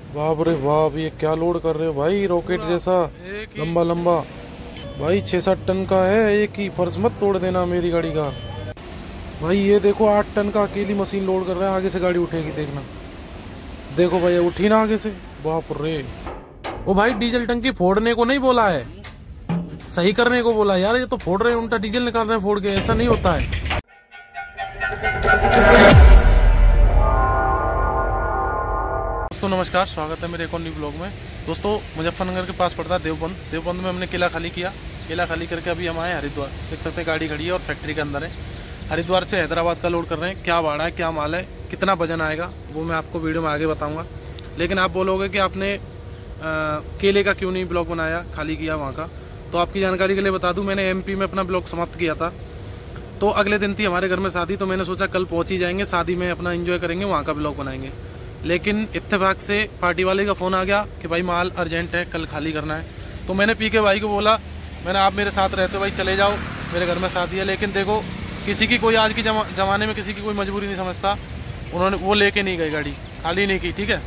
बाप रे बाप, ये क्या लोड कर रहे हो भाई, रॉकेट जैसा लंबा लंबा भाई। 6-7 टन का है एक ही, फर्श मत तोड़ देना मेरी गाड़ी का भाई। ये देखो 8 टन का अकेली मशीन लोड कर रहा है, आगे से गाड़ी उठेगी देखना। देखो भाई उठी ना आगे से, बाप रे। ओ भाई डीजल टंकी फोड़ने को नहीं बोला है, सही करने को बोला यार। ये तो फोड़ रहे हैं, उल्टा डीजल निकाल रहे हैं फोड़ के, ऐसा नहीं होता है। दोस्तों नमस्कार, स्वागत है मेरे एक और न्यू ब्लॉग में। दोस्तों मुजफ्फरनगर के पास पड़ता है देवबंद। देवबंद में हमने किला खाली किया। किला खाली करके अभी हम आए हरिद्वार। देख सकते हैं गाड़ी खड़ी है और फैक्ट्री के अंदर है। हरिद्वार से हैदराबाद का लोड कर रहे हैं। क्या भाड़ा है, क्या माल है, कितना वजन आएगा, वो मैं आपको वीडियो में आगे बताऊंगा। लेकिन आप बोलोगे कि आपने केले का क्यों नहीं ब्लॉग बनाया, खाली किया वहाँ का। तो आपकी जानकारी के लिए बता दूं, मैंने एमपी में अपना ब्लॉग समाप्त किया था। तो अगले दिन थी हमारे घर में शादी, तो मैंने सोचा कल पहुँच ही जाएंगे, शादी में अपना एंजॉय करेंगे, वहाँ का ब्लॉग बनाएंगे। लेकिन इत्तेफाक से पार्टी वाले का फ़ोन आ गया कि भाई माल अर्जेंट है, कल खाली करना है। तो मैंने पीके भाई को बोला, मैंने आप मेरे साथ रहते हो भाई, चले जाओ, मेरे घर में शादी है। लेकिन देखो किसी की कोई आज की ज़माने में किसी की कोई मजबूरी नहीं समझता। उन्होंने वो लेके नहीं गई, गाड़ी खाली नहीं की, ठीक है।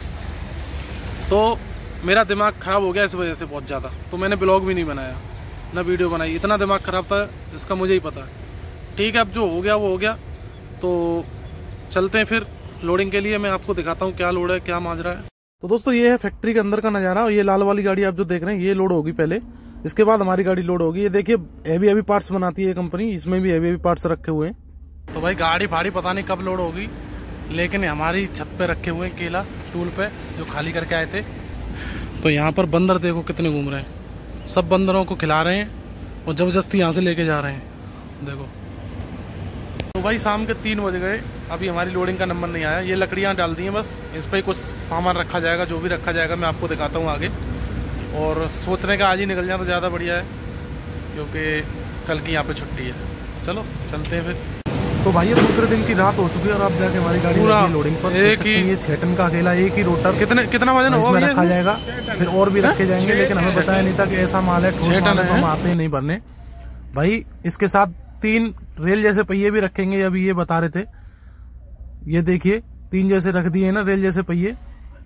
तो मेरा दिमाग ख़राब हो गया इस वजह से बहुत ज़्यादा। तो मैंने ब्लॉग भी नहीं बनाया, ना वीडियो बनाई। इतना दिमाग ख़राब था इसका मुझे ही पता है। ठीक है, अब जो हो गया वो हो गया। तो चलते हैं फिर लोडिंग के लिए। मैं आपको दिखाता हूँ क्या लोड है, क्या माजरा है। तो दोस्तों ये है फैक्ट्री के अंदर का नज़ारा। और ये लाल वाली गाड़ी आप जो देख रहे हैं ये लोड होगी पहले, इसके बाद हमारी गाड़ी लोड होगी। ये देखिए हैवी हैवी पार्ट्स बनाती है कंपनी, इसमें भी हैवी हैवी पार्ट्स रखे हुए हैं। तो भाई गाड़ी फाड़ी पता नहीं कब लोड होगी, लेकिन हमारी छत पे रखे हुए हैं केला टूल पे, जो खाली करके आए थे। तो यहाँ पर बंदर देखो कितने घूम रहे हैं, सब बंदरों को खिला रहे हैं और जबरदस्ती यहाँ से लेके जा रहे हैं, देखो। तो भाई शाम के 3 बज गए, अभी हमारी लोडिंग का नंबर नहीं आया। ये लकड़ियाँ डाल दी हैं बस, इस पर कुछ सामान रखा जाएगा, जो भी रखा जाएगा मैं आपको दिखाता हूँ आगे। और सोचने का आज ही निकल जाए तो ज़्यादा बढ़िया है, क्योंकि कल की यहाँ पे छुट्टी है। चलो चलते हैं फिर। तो भाई ये दूसरे दिन की रात हो चुकी है और अब जाके हमारी गाड़ी लोडिंग पर एक ही, ये 6 टन का अकेला एक ही रोटर कितना वजन होगा रखा जाएगा, फिर और भी रखे जाएंगे। लेकिन हमें बताया नहीं था कि ऐसा माल है, ठोस माल है, तो हम आते ही नहीं भरने भाई। इसके साथ 3 रेल जैसे पहिए भी रखेंगे, अभी ये बता रहे थे। ये देखिए 3 जैसे रख दिए ना रेल जैसे पहिए।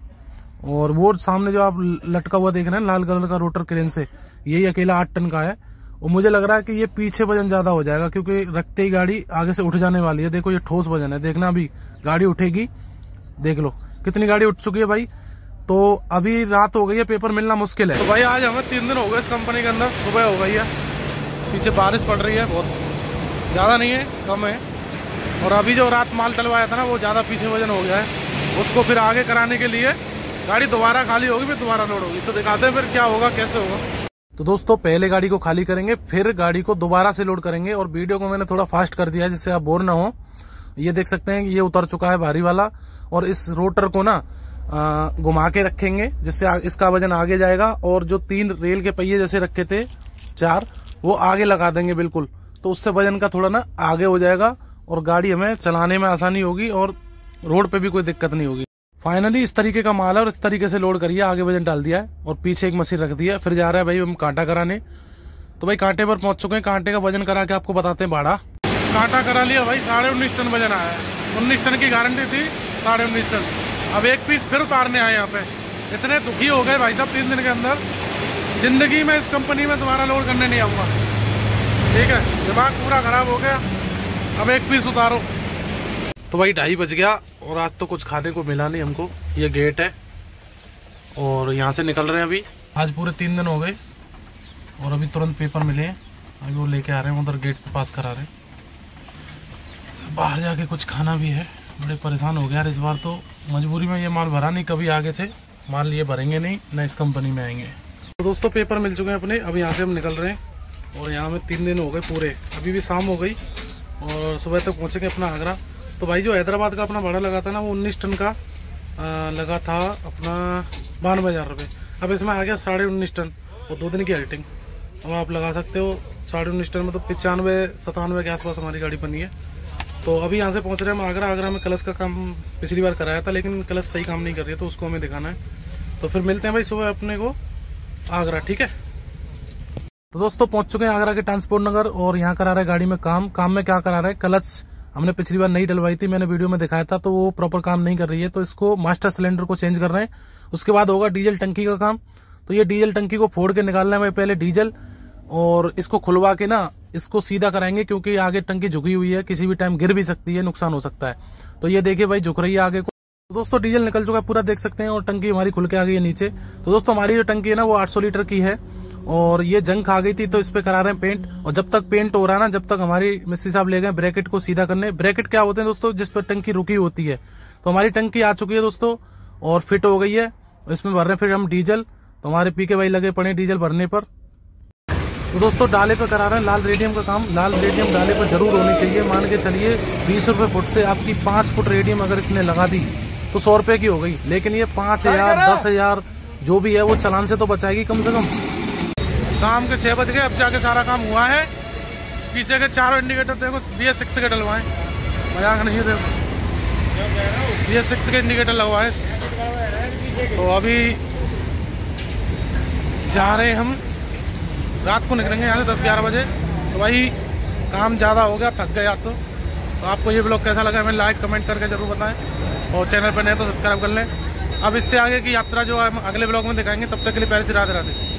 और वो सामने जो आप लटका हुआ देख रहे हैं लाल कलर का रोटर क्रेन से, यही अकेला 8 टन का है। और मुझे लग रहा है कि ये पीछे वजन ज्यादा हो जाएगा, क्योंकि रखते ही गाड़ी आगे से उठ जाने वाली है। देखो ये ठोस वजन है, देखना अभी गाड़ी उठेगी, देख लो कितनी गाड़ी उठ चुकी है भाई। तो अभी रात हो गई है, पेपर मिलना मुश्किल है। तो भाई आज हमें 3 दिन हो गए इस कंपनी के अंदर। सुबह हो गई है, पीछे बारिश पड़ रही है, बहुत ज्यादा नहीं है, कम है। और अभी जो रात माल डलवाया था ना, वो ज्यादा पीछे वजन हो गया है। उसको फिर आगे कराने के लिए गाड़ी दोबारा खाली होगी, फिर दोबारा लोड होगी। तो दिखाते हैं फिर क्या होगा, कैसे होगा। तो दोस्तों पहले गाड़ी को खाली करेंगे, फिर गाड़ी को दोबारा से लोड करेंगे। और वीडियो को मैंने थोड़ा फास्ट कर दिया है, जिससे आप बोर ना हो। ये देख सकते हैं कि ये उतर चुका है भारी वाला, और इस रोटर को ना घुमा के रखेंगे, जिससे इसका वजन आगे जाएगा। और जो 3 रेल के पहिए जैसे रखे थे 4, वो आगे लगा देंगे बिल्कुल। तो उससे वजन का थोड़ा ना आगे हो जाएगा और गाड़ी हमें चलाने में आसानी होगी और रोड पे भी कोई दिक्कत नहीं होगी। फाइनली इस तरीके का माल है और इस तरीके से लोड करिए। आगे वजन डाल दिया है और पीछे एक मशीन रख दी है। फिर जा रहा है भाई हम कांटा कराने। तो भाई कांटे पर पहुंच चुके हैं, कांटे का वजन करा के आपको बताते हैं भाड़ा। कांटा करा लिया भाई, 19.5 टन वजन आया है। 19 टन की गारंटी थी, 19.5 टन। अब एक पीस फिर उतारने आए यहाँ पे। इतने दुखी हो गए भाई साहब 3 दिन के अंदर। जिंदगी में इस कंपनी में दोबारा लोड करने नहीं आऊंगा, ठीक है। दिमाग पूरा खराब हो गया। अब एक पीस उतारो। तो भाई 2:30 बज गया और आज तो कुछ खाने को मिला नहीं हमको। ये गेट है और यहाँ से निकल रहे हैं अभी। आज पूरे 3 दिन हो गए और अभी तुरंत पेपर मिले हैं। अभी वो लेके आ रहे हैं, उधर गेट पे पास करा रहे हैं। बाहर जाके कुछ खाना भी है। बड़े परेशान हो गया यार इस बार तो। मजबूरी में ये माल भरा नहीं, कभी आगे से माल ये भरेंगे नहीं, न इस कंपनी में आएंगे। तो दोस्तों पेपर मिल चुके हैं अपने, अब यहाँ से हम निकल रहे हैं। और यहाँ में 3 दिन हो गए पूरे, अभी भी शाम हो गई और सुबह तक पहुँचेंगे अपना आगरा। तो भाई जो हैदराबाद का अपना भाड़ा लगा था ना, वो 19 टन का लगा था अपना 92,000 रुपये। अब इसमें आ गया 19.5 टन और 2 दिन की हल्टिंग। अब आप लगा सकते हो 19.5 टन में तो 95-97 के आसपास हमारी गाड़ी बनी है। तो अभी यहाँ से पहुँच रहे हैं हम आगरा। आगरा में क्लच का काम पिछली बार कराया था, लेकिन क्लच सही काम नहीं कर रही है, तो उसको हमें दिखाना है। तो फिर मिलते हैं भाई सुबह अपने को आगरा, ठीक है। तो दोस्तों पहुँच चुके हैं आगरा के ट्रांसपोर्ट नगर और यहाँ करा रहा है गाड़ी में काम। काम में क्या करा रहा है, क्लच हमने पिछली बार नई डलवाई थी, मैंने वीडियो में दिखाया था, तो वो प्रॉपर काम नहीं कर रही है। तो इसको मास्टर सिलेंडर को चेंज कर रहे हैं। उसके बाद होगा डीजल टंकी का काम। तो ये डीजल टंकी को फोड़ के निकालना है पहले डीजल, और इसको खुलवा के ना इसको सीधा कराएंगे, क्योंकि आगे टंकी झुकी हुई है, किसी भी टाइम गिर भी सकती है, नुकसान हो सकता है। तो ये देखिए भाई झुक रही है आगे को। तो दोस्तों डीजल निकल चुका है पूरा, देख सकते हैं, और टंकी हमारी खुल के आ गई है नीचे। तो दोस्तों हमारी जो टंकी है ना वो 800 लीटर की है, और ये जंग खा गई थी, तो इस पे करा रहे हैं पेंट। और जब तक पेंट हो रहा है ना, जब तक हमारी मिस्त्री साहब ले गए ब्रैकेट को सीधा करने। ब्रैकेट क्या होते हैं दोस्तों, जिस पर टंकी रुकी होती है। तो हमारी टंकी आ चुकी है दोस्तों, और फिट हो गई है। इसमें भर रहे हैं फिर हम डीजल। तो हमारे पीके भाई लगे पड़े डीजल भरने पर। तो दोस्तों डाले पे करा रहे हैं लाल रेडियम का काम। लाल रेडियम डाले पर जरूर होनी चाहिए। मान के चलिए 20 रुपए फुट से आपकी 5 फुट रेडियम अगर इसने लगा दी तो 100 रुपए की हो गई। लेकिन ये 5000 10,000 जो भी है वो चालान से तो बचाएगी कम से कम। शाम के 6 बज गए, अब जाके सारा काम हुआ है। पीछे के चारों इंडिकेटर देखो BS6 के डलवाए, मजाक नहीं। देखो BS6 के इंडिकेटर लगवाए। तो अभी जा रहे हम, रात को निकलेंगे यहाँ से 10-11 बजे। तो भाई काम ज़्यादा हो गया, थक गया। तो आपको ये ब्लॉग कैसा लगा हमें लाइक कमेंट करके जरूर बताएं, और चैनल पर नए तो सब्सक्राइब कर लें। अब इससे आगे की यात्रा जो हम अगले ब्लॉग में दिखाएंगे, तब तक के लिए प्यार से राधे राधे।